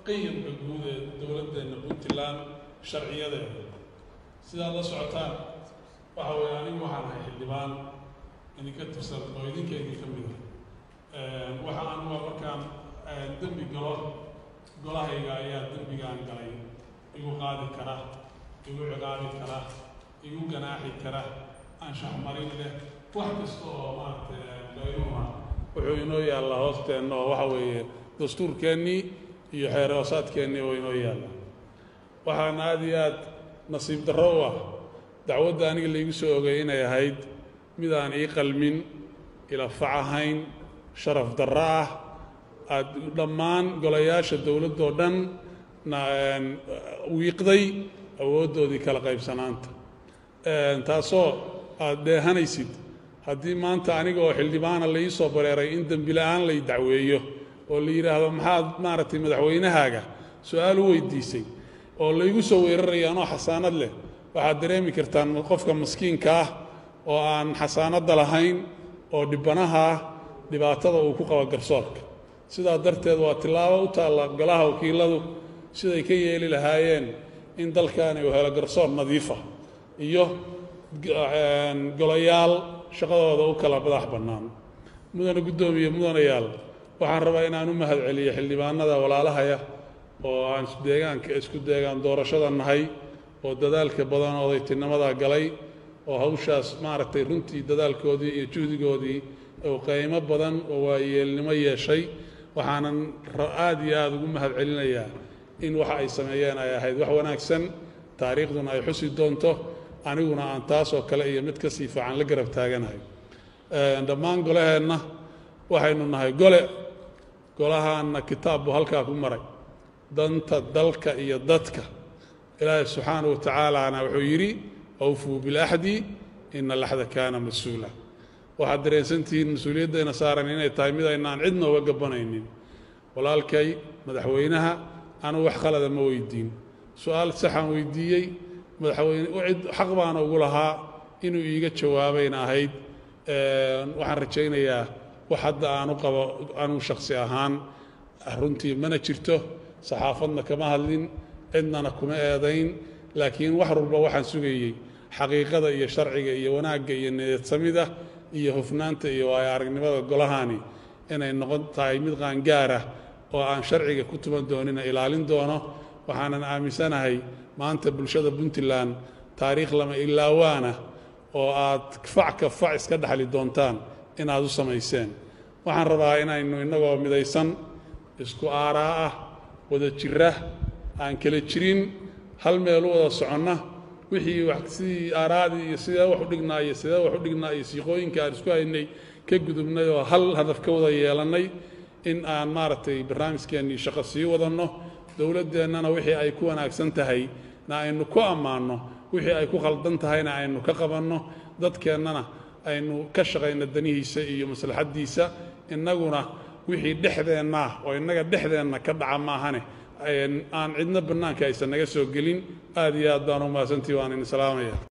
qiyamka guud ee dowladdeena Puntland sharciyadeeda sidaa la socotaan waxa weeye anigu waxaan ahay xildhibaan idinka tirsan oo idinka idinka mid ah waxa aan markaan dembi galo golahayga ayaa dembigaan galay igu qaadi kara igu ciqaabi kara igu ganaaxi kara anshax marin leh wax kasta oo maaragtay qaynuuna wuxuu inoo yaallaa hoosteenna oo waxa weeye dastuurkeennii iyo xeer hoosaadkeennii oo inoo yaalla waxaan aad iyo aad nasiib darro u ah dacwadda aniga laygu soo ogay inay ahayd mid aan ii qalmin ila fac ahayn sharaf darro ah aad dhammaan golayaasha dowladdoo dhan wiiqday awooddoodii kala qaybsanaanta taasoo aad dheehanaysid haddii maanta aniga oo xildhibaana la ii soo bareeray in dembi la'aan lay dacweeyo oo la yidhaahdo maxaad maaragtay madaxweynahaaga su-aal u weydiisay oo laygu soo weeraraya anoo xasaanad leh waxaad dareemi kartaan qofka maskiinka ah oo aan xasaanadda lahayn oo dhibbanaha ah dhibaatada uu ku qabo garsoorka sidaa darteed waa tillaabo u taalla golaha wakiiladu siday ka yeeli lahaayeen in dalkaani uu helo garsoor nadiifa iyo golayaal shaqadooda u kala madax bannaan mudane guddoomiye mudanayaal waxaan rabaa inaan u mahad celiyo xildhibaanada walaalahaya oo aan isku deegaan doorashada nahay oo dadaalka badan odaytinimada galay oo hawshaas maaragtay runtii dadaalkoodii iyo juhdigoodii oo qiimo badan oo waayeelnimo yeeshay waxaanan aad iyo aad ugu mahad celinayaa in waxa ay sameeyeen ay ahayd wax wanaagsan taariikhduna ay xusi doonto aniguna aan taas oo kale iyo mid ka sii fiican la garab taaganahay dhammaan golaheenna waxaynu nahay golahaanna kitaab buu halkaa ku maray danta dalka iyo dadka ilaahay subxaanahu wa tacaalaana wuxuu yidhi awfuu bilaxdi ina alaxda kaana mas-uula waxaad dareensantihiin mas-uuliyaddeena saaran inay tahay mid aynaan cidna uga gabanaynin walaalkay madaxweynaha anu wax khalada ma weydiin su-aal saxaan weydiiyey madaxweyne cid xaq baana ugu lahaa inuu iiga jawaabayna ahayd waxaan rajaynayaa wax hadda aanu qabo anuu shakhsi ahaan runtii mana jirto saxaafadna kama hadlin cidnana kuma eedayn laakiin wax walba waxaan sugayey xaqiiqada iyo sharciga iyo wanaagga iyo niyadsamida iyo hufnaanta iyo waayo aragnimada golahani inay noqon tahay mid qaangaara oo aan sharciga ku tuman doonina ilaalin doono waxaanan aaminsanahay maanta bulshada Puntland taariikh lama ilaawaana oo aad fac iska dhaxli doontaan inaad u samayseen waxaan rabaa inaynu innagoo midaysan isku aaraa ah wada jira aan kala jirin hal meel u wada soconna wixii sidii aaraadii iyo sidee wax u dhignaa iyo siiqooyinka aan isku haynay ka gudubnay oo hal hadaf ka wada yeelannay in aan maaragtay barnaamijkeennii shaqo sii wadanno dowladdeennana wixii ay ku wanaagsan tahay na aynu ku ammaanno wixii ay ku khaldan tahayna aynu ka qabanno dadkeennana aynu ka shaqayno danihiisa iyo maslaxaddiisa innaguna wixii dhexdeenna oo innaga dhexdeenna ka dhaca maahane aan cidna bannaanka aysan naga soo gelin aad iyo aad baan u mahadsantii waan idin salaamaya